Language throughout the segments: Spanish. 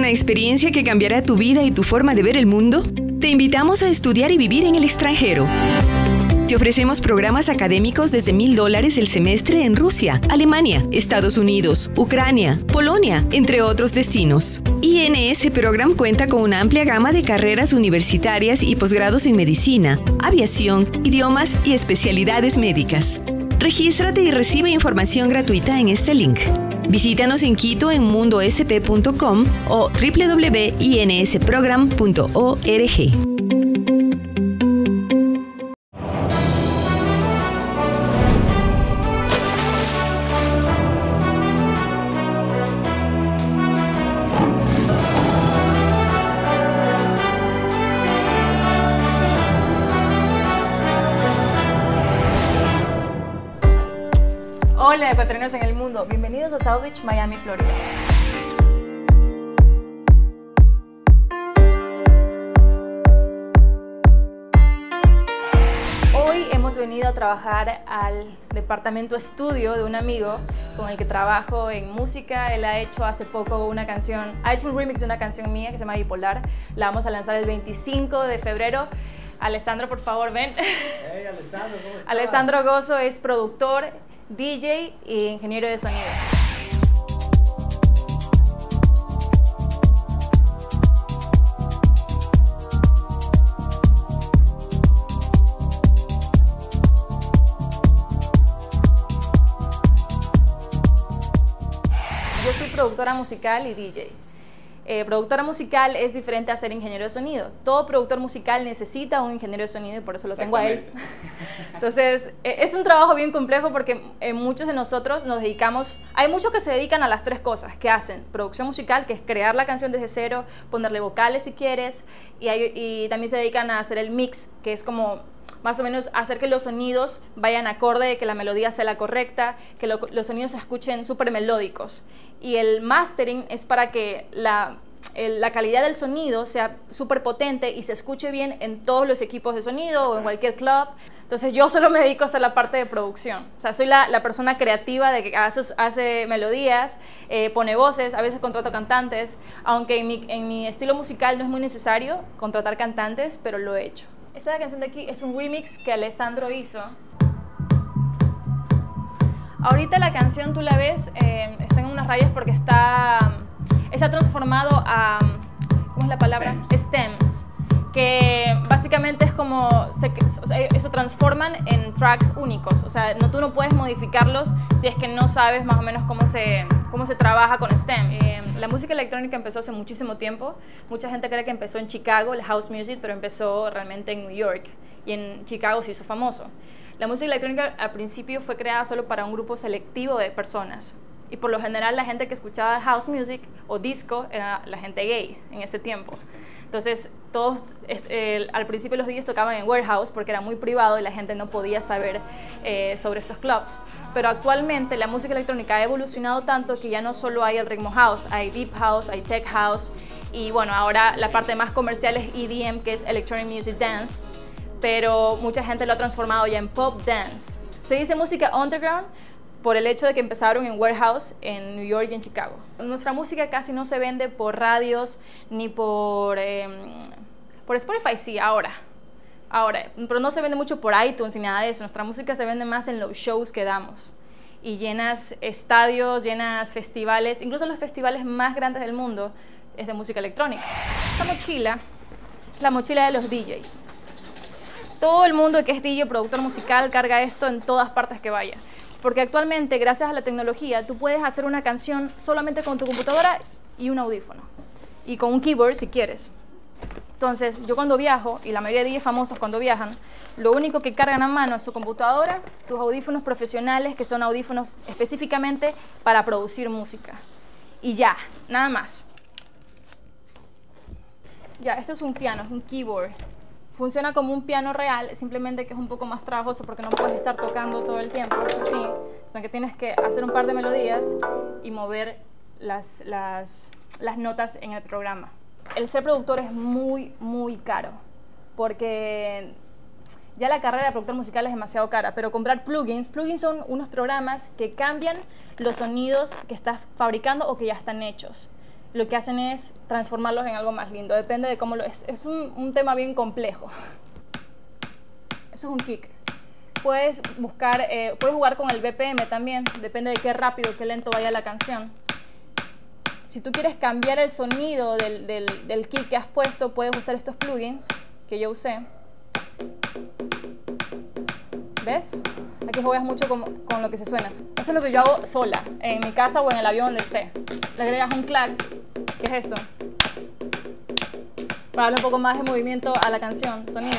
una experiencia que cambiará tu vida y tu forma de ver el mundo? Te invitamos a estudiar y vivir en el extranjero. Te ofrecemos programas académicos desde $1,000 el semestre en Rusia, Alemania, Estados Unidos, Ucrania, Polonia, entre otros destinos. INS Program cuenta con una amplia gama de carreras universitarias y posgrados en medicina, aviación, idiomas y especialidades médicas. Regístrate y recibe información gratuita en este link. Visítanos en Quito en mundosp.com o www.insprogram.org. Hola ecuatorianos en el mundo, bienvenidos a South Beach, Miami, Florida. Hoy hemos venido a trabajar al departamento estudio de un amigo con el que trabajo en música. Él ha hecho hace poco una canción, ha hecho un remix de una canción mía que se llama Bipolar. La vamos a lanzar el 25 de febrero. Alessandro, por favor, ven. Hey, Alessandro, ¿cómo estás? Alessandro Gozo es productor, DJ y ingeniero de sonido. Yo soy productora musical y DJ. Productora musical es diferente a ser ingeniero de sonido. Todo productor musical necesita un ingeniero de sonido y por eso lo tengo a él. Entonces, es un trabajo bien complejo porque muchos de nosotros nos dedicamos, hay muchos que se dedican a las tres cosas que hacen. Producción musical, que es crear la canción desde cero, ponerle vocales si quieres, y también se dedican a hacer el mix, que es como más o menos hacer que los sonidos vayan acorde, que la melodía sea la correcta, que los sonidos se escuchen súper melódicos. Y el mastering es para que la calidad del sonido sea súper potente y se escuche bien en todos los equipos de sonido o en cualquier club. Entonces yo solo me dedico a hacer la parte de producción. O sea, soy la persona creativa de que hace melodías, pone voces, a veces contrato cantantes, aunque en mi estilo musical no es muy necesario contratar cantantes, pero lo he hecho. Esta canción de aquí es un remix que Alessandro hizo. Ahorita la canción tú la ves, está en unas rayas porque está transformado a, ¿cómo es la palabra? Stems, que básicamente es como, se transforman en tracks únicos, o sea, tú no puedes modificarlos si es que no sabes más o menos cómo se trabaja con stems. La música electrónica empezó hace muchísimo tiempo, mucha gente cree que empezó en Chicago, el house music, pero empezó realmente en New York y en Chicago se hizo famoso. La música electrónica al principio fue creada solo para un grupo selectivo de personas y por lo general la gente que escuchaba house music o disco era la gente gay en ese tiempo. Entonces todos al principio los DJs tocaban en warehouse porque era muy privado y la gente no podía saber sobre estos clubs. Pero actualmente la música electrónica ha evolucionado tanto que ya no solo hay el ritmo house, hay deep house, hay tech house y bueno, ahora la parte más comercial es EDM, que es Electronic Music Dance, pero mucha gente lo ha transformado ya en pop dance. Se dice música underground por el hecho de que empezaron en warehouse en New York y en Chicago. Nuestra música casi no se vende por radios ni por Spotify, sí, ahora, pero no se vende mucho por iTunes ni nada de eso. Nuestra música se vende más en los shows que damos y llenas estadios, llenas festivales, incluso los festivales más grandes del mundo es de música electrónica. Esta mochila, la mochila de los DJs. Todo el mundo que es DJ, productor musical, carga esto en todas partes que vaya. Porque actualmente, gracias a la tecnología, tú puedes hacer una canción solamente con tu computadora y un audífono. Y con un keyboard si quieres. Entonces, yo cuando viajo, y la mayoría de DJs famosos cuando viajan, lo único que cargan a mano es su computadora, sus audífonos profesionales, que son audífonos específicamente para producir música. Y ya, nada más. Ya, esto es un piano, es un keyboard. Funciona como un piano real, simplemente que es un poco más trabajoso porque no puedes estar tocando todo el tiempo así, sino que tienes que hacer un par de melodías y mover las notas en el programa. El ser productor es muy, muy caro porque ya la carrera de productor musical es demasiado cara, pero comprar plugins son unos programas que cambian los sonidos que estás fabricando o que ya están hechos. lo que hacen es transformarlos en algo más lindo. Depende de cómo lo es. Es un tema bien complejo. Eso es un kick. Puedes jugar con el BPM también. Depende de qué rápido, qué lento vaya la canción. Si tú quieres cambiar el sonido del kick que has puesto, puedes usar estos plugins que yo usé. ¿Ves? Aquí juegas mucho con lo que se suena. Esto es lo que yo hago sola, en mi casa o en el avión donde esté. Le agregas un clack, que es esto, para darle un poco más de movimiento a la canción, sonido.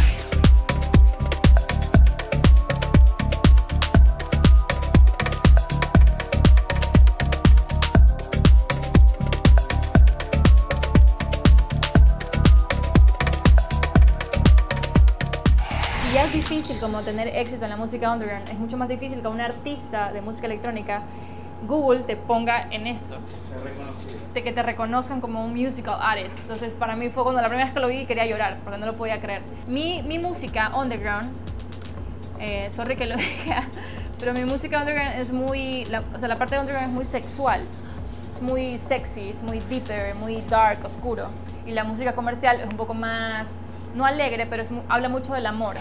Ya es difícil como tener éxito en la música underground, es mucho más difícil que un artista de música electrónica Google te ponga en esto, de que te reconozcan como un musical artist. Entonces para mí fue cuando la primera vez que lo vi quería llorar porque no lo podía creer. Mi música underground, sorry que lo diga, pero mi música underground es muy, la parte de underground es muy sexual, es muy sexy, es muy deeper, muy dark, oscuro. Y la música comercial es un poco más, no alegre, pero habla mucho del amor.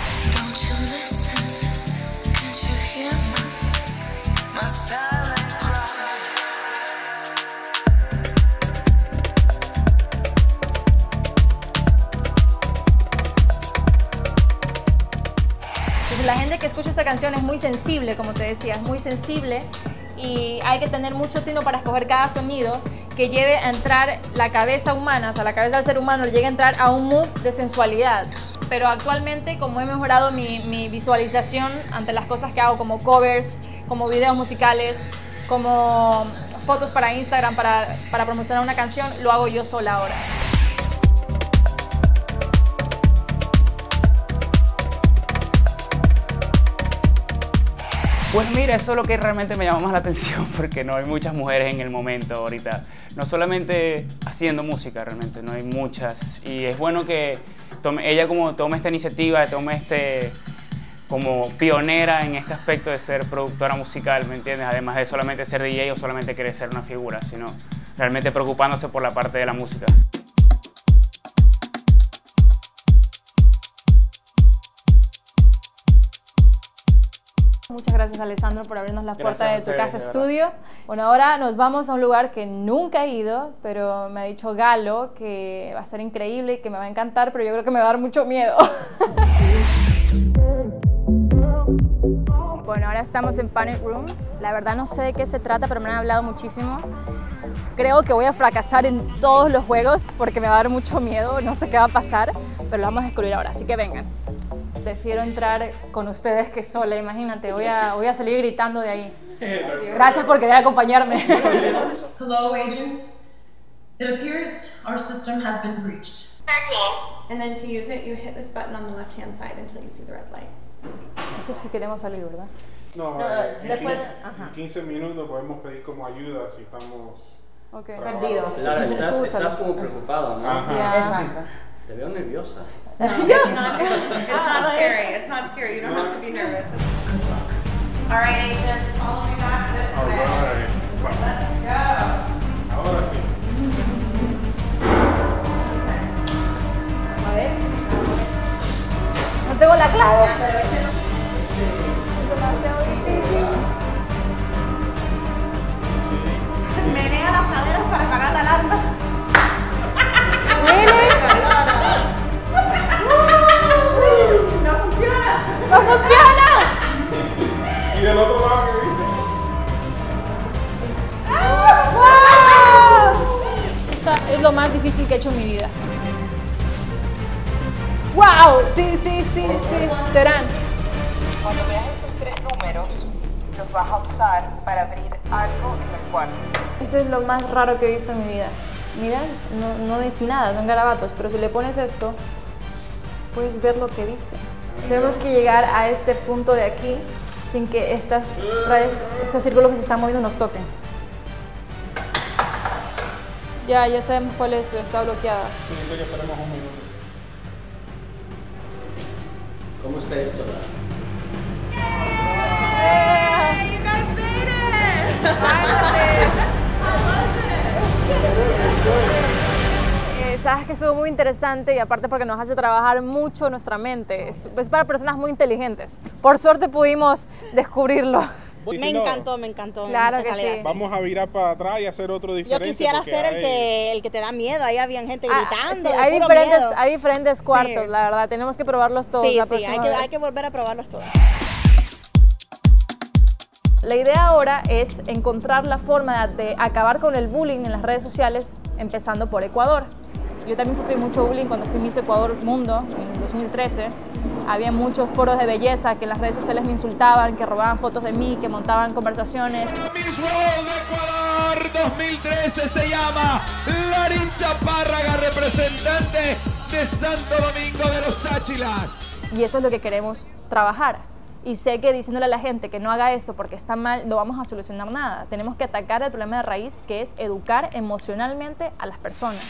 Entonces, la gente que escucha esta canción es muy sensible, como te decía, es muy sensible y hay que tener mucho tino para escoger cada sonido que lleve a entrar la cabeza humana, o sea, la cabeza del ser humano le llegue a entrar a un mood de sensualidad. Pero actualmente, como he mejorado mi visualización ante las cosas que hago, como covers, como videos musicales, como fotos para Instagram, para promocionar una canción, lo hago yo sola ahora. Pues mira, eso es lo que realmente me llama más la atención, porque no hay muchas mujeres en el momento ahorita. No solamente haciendo música, realmente, no hay muchas. Y es bueno que ella como tome esta iniciativa, tome como pionera en este aspecto de ser productora musical, ¿me entiendes? Además de solamente ser DJ o solamente querer ser una figura, sino realmente preocupándose por la parte de la música. Muchas gracias, Alessandro, por abrirnos las puertas de tu casa estudio. Bueno, ahora nos vamos a un lugar que nunca he ido, pero me ha dicho Galo que va a ser increíble y que me va a encantar, pero yo creo que me va a dar mucho miedo. Bueno, ahora estamos en Panic Room. La verdad no sé de qué se trata, pero me han hablado muchísimo. Creo que voy a fracasar en todos los juegos porque me va a dar mucho miedo, no sé qué va a pasar, pero lo vamos a descubrir ahora, así que vengan. Prefiero entrar con ustedes que sola, imagínate, voy a salir gritando de ahí. Gracias por querer acompañarme. Hello, agents. It appears our system has been breached. And then to use it, you hit this button on the left-hand side until you see the red light. Eso sí queremos salir, ¿verdad? No, después, en 15 minutos podemos pedir como ayuda si estamos perdidos. Claro, estás como preocupado, ¿no? Exacto. Te veo nerviosa. No, it's not scary. It's not scary. You don't have to be nervous. All right, agents, follow me back this way. Let's go. Ahora sí. A ver. No tengo la clave. Pero ese no es demasiado difícil. Menea las caderas para apagar la alarma. ¡No funciona! ¡No funciona! ¿Y del otro lado qué dice? Esta es lo más difícil que he hecho en mi vida. ¡Wow! Sí. Terán. Cuando veas estos 3 números, los vas a usar para abrir algo en el cuarto. Eso es lo más raro que he visto en mi vida. Mira, no dice nada, son garabatos, pero si le pones esto, puedes ver lo que dice. Tenemos que llegar a este punto de aquí sin que estas rayas, esos círculos que se están moviendo nos toquen. Ya sabemos cuál es, pero está bloqueada. Sí, que esperemos un minuto. ¿Cómo está esto? Yay! You guys made it! I love it! es que estuvo muy interesante y aparte porque nos hace trabajar mucho nuestra mente. Es para personas muy inteligentes. Por suerte pudimos descubrirlo. Me encantó, me encantó. Claro que sí. Vamos a virar para atrás y hacer otro diferente. Yo quisiera ser el que te da miedo. Ahí había gente gritando. Sí, hay diferentes cuartos, la verdad. Tenemos que probarlos todos la próxima vez. Hay que volver a probarlos todos. La idea ahora es encontrar la forma de acabar con el bullying en las redes sociales, empezando por Ecuador. Yo también sufrí mucho bullying cuando fui Miss Ecuador Mundo en 2013. Había muchos foros de belleza que en las redes sociales me insultaban, que robaban fotos de mí, que montaban conversaciones. Miss World de Ecuador 2013 se llama Laritza Párraga, representante de Santo Domingo de los Áchilas. Y eso es lo que queremos trabajar. Y sé que diciéndole a la gente que no haga esto porque está mal, no vamos a solucionar nada. Tenemos que atacar el problema de raíz, que es educar emocionalmente a las personas.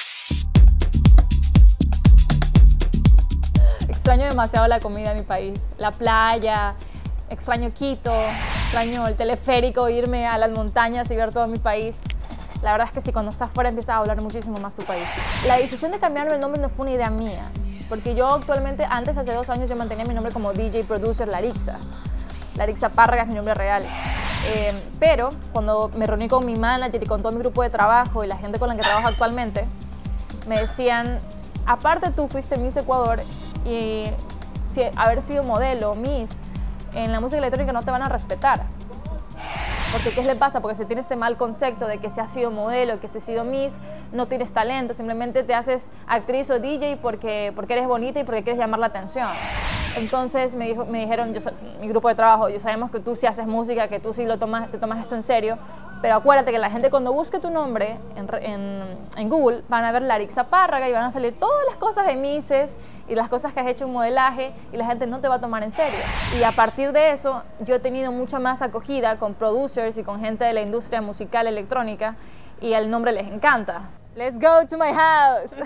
Extraño demasiado la comida de mi país, la playa, extraño Quito, extraño el teleférico, irme a las montañas y ver todo mi país. La verdad es que sí, cuando estás fuera empiezas a hablar muchísimo más tu país. La decisión de cambiarme el nombre no fue una idea mía, porque yo actualmente, hace 2 años, yo mantenía mi nombre como DJ Producer Laritza. Laritza Párraga es mi nombre real. Pero cuando me reuní con mi manager y con todo mi grupo de trabajo y la gente con la que trabajo actualmente, me decían, aparte tú fuiste Miss Ecuador y haber sido modelo, Miss, en la música electrónica no te van a respetar. Porque ¿qué le pasa? Porque se tiene este mal concepto de que si has sido modelo, que si has sido Miss, no tienes talento, simplemente te haces actriz o DJ porque eres bonita y porque quieres llamar la atención. Entonces me dijeron, mi grupo de trabajo, sabemos que tú sí haces música, que tú sí te tomas esto en serio, pero acuérdate que la gente cuando busque tu nombre en Google van a ver Laritza Párraga y van a salir todas las cosas de Misses y las cosas que has hecho en modelaje y la gente no te va a tomar en serio. Y a partir de eso yo he tenido mucha más acogida con producers y con gente de la industria musical electrónica y el nombre les encanta. Let's go to my house.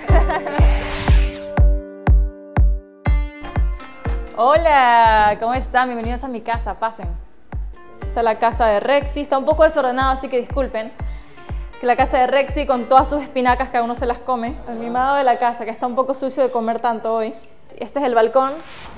Hola, ¿cómo están? Bienvenidos a mi casa, pasen. Está la casa de Rexy, está un poco desordenado, así que disculpen. Que la casa de Rexy con todas sus espinacas, cada uno se las come. El mimado de la casa, que está un poco sucio de comer tanto hoy. Este es el balcón.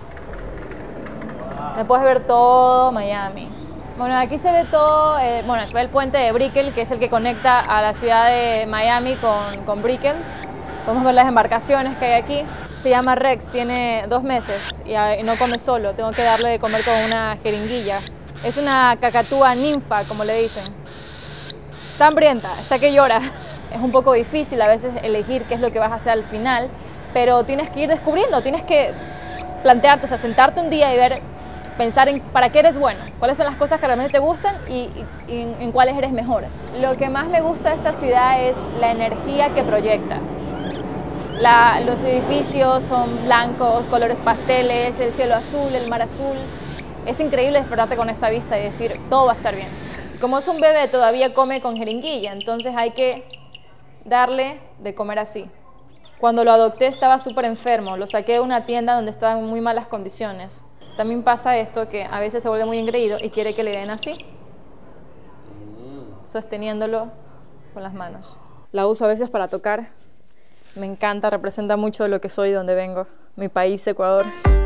Me puedes ver todo Miami. Bueno, aquí se ve todo, se ve el puente de Brickell, que es el que conecta a la ciudad de Miami con Brickell. Podemos ver las embarcaciones que hay aquí. Se llama Rex, tiene 2 meses y no come solo, tengo que darle de comer con una jeringuilla. Es una cacatúa ninfa, como le dicen. Está hambrienta, está que llora. Es un poco difícil a veces elegir qué es lo que vas a hacer al final, pero tienes que ir descubriendo, tienes que plantearte, o sea, sentarte un día y pensar en para qué eres bueno, cuáles son las cosas que realmente te gustan y en cuáles eres mejor. Lo que más me gusta de esta ciudad es la energía que proyecta. Los edificios son blancos, colores pasteles, el cielo azul, el mar azul. Es increíble despertarte con esta vista y decir, todo va a estar bien. Como es un bebé, todavía come con jeringuilla, entonces hay que darle de comer así. Cuando lo adopté estaba súper enfermo, lo saqué de una tienda donde estaba en muy malas condiciones. También pasa esto, que a veces se vuelve muy engreído y quiere que le den así, sosteniéndolo con las manos. La uso a veces para tocar. Me encanta, representa mucho de lo que soy y de donde vengo. Mi país, Ecuador.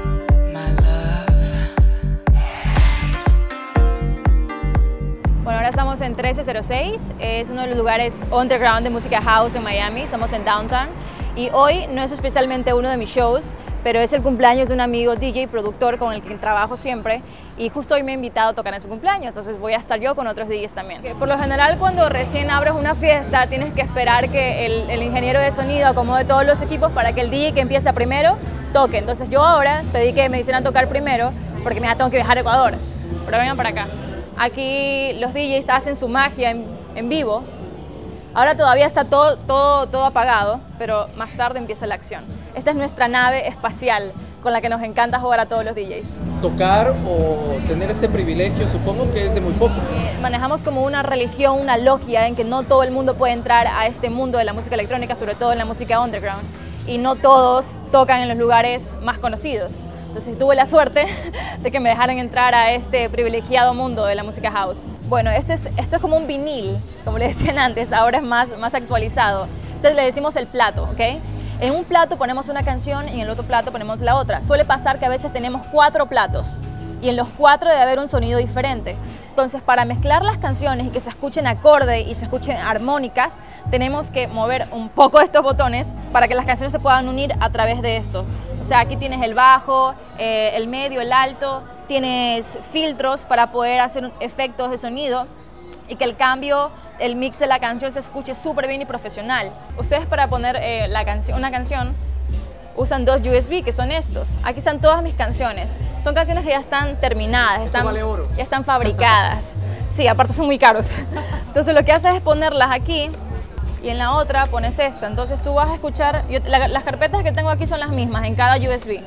Bueno, ahora estamos en 1306. Es uno de los lugares underground de música house en Miami. Estamos en Downtown. Y hoy no es especialmente uno de mis shows, pero es el cumpleaños de un amigo DJ, productor con el que trabajo siempre. Y justo hoy me ha invitado a tocar en su cumpleaños, entonces voy a estar yo con otros DJs también. Por lo general, cuando recién abres una fiesta, tienes que esperar que el ingeniero de sonido acomode todos los equipos para que el DJ que empieza primero toque. Entonces yo ahora pedí que me hicieran tocar primero, porque me tengo que viajar a Ecuador. Pero vengan para acá. Aquí los DJs hacen su magia en vivo. Ahora todavía está todo apagado, pero más tarde empieza la acción. Esta es nuestra nave espacial con la que nos encanta jugar a todos los DJs. Tocar o tener este privilegio supongo que es de muy pocos. Manejamos como una religión, una logia en que no todo el mundo puede entrar a este mundo de la música electrónica, sobre todo en la música underground. Y no todos tocan en los lugares más conocidos. Entonces tuve la suerte de que me dejaran entrar a este privilegiado mundo de la música house. Bueno, esto es como un vinil, como le decían antes, ahora es más actualizado. Entonces le decimos el plato, ¿ok? En un plato ponemos una canción y en el otro plato ponemos la otra. Suele pasar que a veces tenemos 4 platos y en los 4 debe haber un sonido diferente. Entonces, para mezclar las canciones y que se escuchen acorde y se escuchen armónicas, tenemos que mover un poco estos botones para que las canciones se puedan unir a través de esto. O sea, aquí tienes el bajo, el medio, el alto, tienes filtros para poder hacer efectos de sonido y que el cambio, el mix de la canción se escuche súper bien y profesional. Ustedes para poner una canción usan 2 USB, que son estos. Aquí están todas mis canciones. Son canciones que ya están terminadas, ya están fabricadas. Sí, aparte son muy caros. Entonces lo que haces es ponerlas aquí y en la otra pones esto. Entonces tú vas a escuchar, las carpetas que tengo aquí son las mismas en cada USB.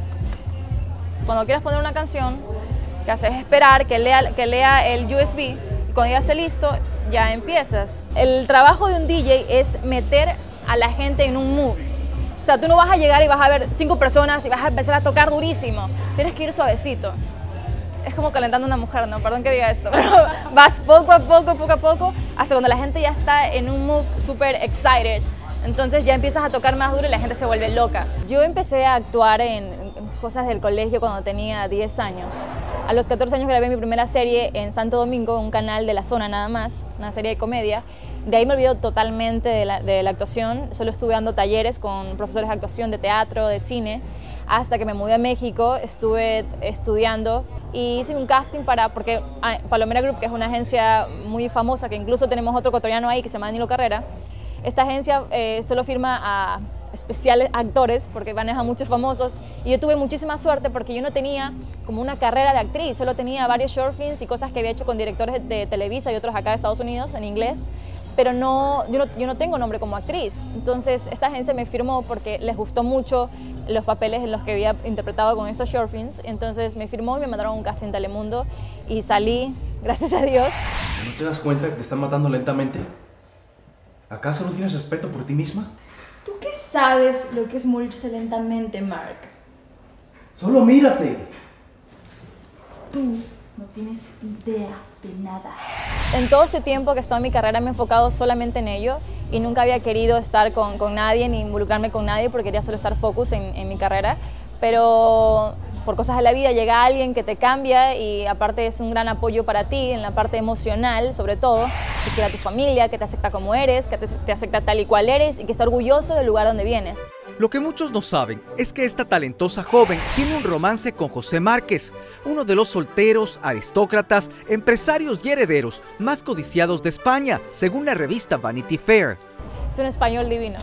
Cuando quieras poner una canción, lo que haces es esperar que lea el USB y cuando ya esté listo, ya empiezas. El trabajo de un DJ es meter a la gente en un mood. O sea, tú no vas a llegar y vas a ver 5 personas y vas a empezar a tocar durísimo. Tienes que ir suavecito. Es como calentando a una mujer, ¿no? Perdón que diga esto, pero vas poco a poco, hasta cuando la gente ya está en un mood súper excited. Entonces ya empiezas a tocar más duro y la gente se vuelve loca. Yo empecé a actuar en cosas del colegio cuando tenía 10 años. A los 14 años grabé mi primera serie en Santo Domingo, un canal de la zona nada más, una serie de comedia. De ahí me olvidé totalmente de la actuación, solo estuve dando talleres con profesores de actuación, de teatro, de cine, hasta que me mudé a México, estuve estudiando y hice un casting porque Palomera Group, que es una agencia muy famosa, que incluso tenemos otro ecuatoriano ahí que se llama Danilo Carrera, esta agencia solo firma a especiales actores porque maneja muchos famosos y yo tuve muchísima suerte porque yo no tenía como una carrera de actriz, solo tenía varios short films y cosas que había hecho con directores de Televisa y otros acá de Estados Unidos en inglés, pero yo no tengo nombre como actriz. Entonces esta agencia me firmó porque les gustó mucho los papeles en los que había interpretado con estos short films, entonces me firmó y me mandaron un casting en Telemundo y salí, gracias a Dios. ¿No te das cuenta que te están matando lentamente? ¿Acaso no tienes respeto por ti misma? ¿Tú qué sabes lo que es morirse lentamente, Mark? ¡Solo mírate! Tú no tienes idea de nada. En todo ese tiempo que estoy en mi carrera me he enfocado solamente en ello y nunca había querido estar con nadie ni involucrarme con nadie porque quería solo estar focus en mi carrera. Pero por cosas de la vida llega alguien que te cambia y aparte es un gran apoyo para ti en la parte emocional, sobre todo, que quiere a tu familia, que te acepta como eres, que te acepta tal y cual eres y que está orgulloso del lugar donde vienes. Lo que muchos no saben es que esta talentosa joven tiene un romance con José Márquez, uno de los solteros, aristócratas, empresarios y herederos más codiciados de España, según la revista Vanity Fair. Es un español divino.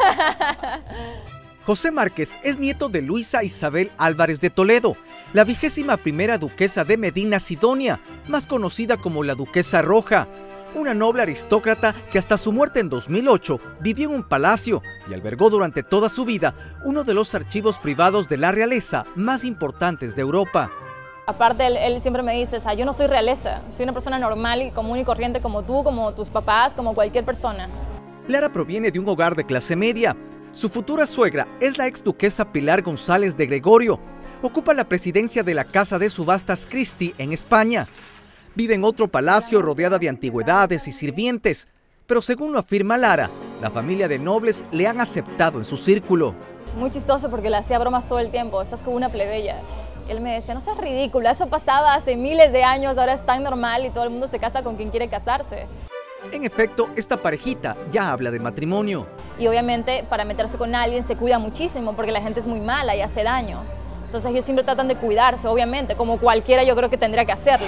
José Márquez es nieto de Luisa Isabel Álvarez de Toledo, la 21ª duquesa de Medina Sidonia, más conocida como la Duquesa Roja, una noble aristócrata que hasta su muerte en 2008 vivió en un palacio y albergó durante toda su vida uno de los archivos privados de la realeza más importantes de Europa. Aparte, él siempre me dice, o sea, yo no soy realeza, soy una persona normal y común y corriente como tú, como tus papás, como cualquier persona. Lara proviene de un hogar de clase media. Su futura suegra es la ex duquesa Pilar González de Gregorio. Ocupa la presidencia de la Casa de Subastas Christie en España. Vive en otro palacio rodeada de antigüedades y sirvientes. Pero según lo afirma Lara, la familia de nobles le han aceptado en su círculo. Es muy chistoso porque le hacía bromas todo el tiempo. Estás como una plebeya. Y él me decía, no seas ridícula, eso pasaba hace miles de años, ahora es tan normal y todo el mundo se casa con quien quiere casarse. En efecto, esta parejita ya habla de matrimonio. Y obviamente para meterse con alguien se cuida muchísimo porque la gente es muy mala y hace daño. Entonces ellos siempre tratan de cuidarse, obviamente, como cualquiera yo creo que tendría que hacerlo.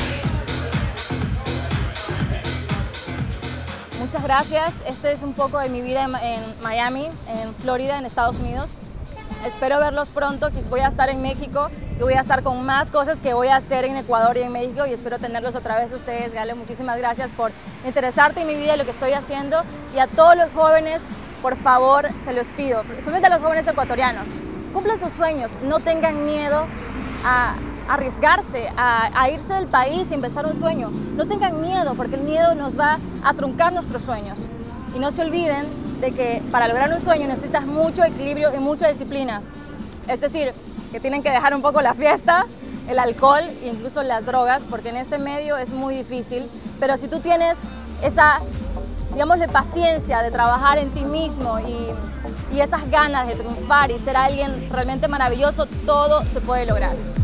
Muchas gracias. Este es un poco de mi vida en Miami, en Florida, en Estados Unidos. Espero verlos pronto, que voy a estar en México y voy a estar con más cosas que voy a hacer en Ecuador y en México y espero tenerlos otra vez ustedes. Gale, muchísimas gracias por interesarte en mi vida y lo que estoy haciendo. Y a todos los jóvenes, por favor, se los pido, especialmente a los jóvenes ecuatorianos, cumplan sus sueños, no tengan miedo a arriesgarse, a irse del país y empezar un sueño. No tengan miedo porque el miedo nos va a truncar nuestros sueños. Y no se olviden de que para lograr un sueño necesitas mucho equilibrio y mucha disciplina. Es decir, que tienen que dejar un poco la fiesta, el alcohol e incluso las drogas, porque en este medio es muy difícil. Pero si tú tienes esa digamos, de paciencia, de trabajar en ti mismo y esas ganas de triunfar y ser alguien realmente maravilloso, todo se puede lograr.